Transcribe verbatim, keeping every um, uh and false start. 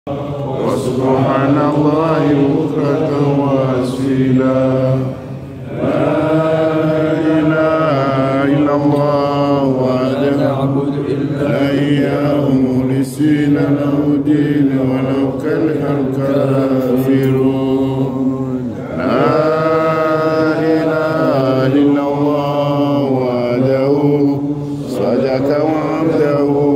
وسبحان الله بكرة وأصيلا. لا إله إلا الله وحده نعبد إلا إياه مخلصين له الدين ولو كره الكافرون. لا إله إلا الله وحده صدق وعده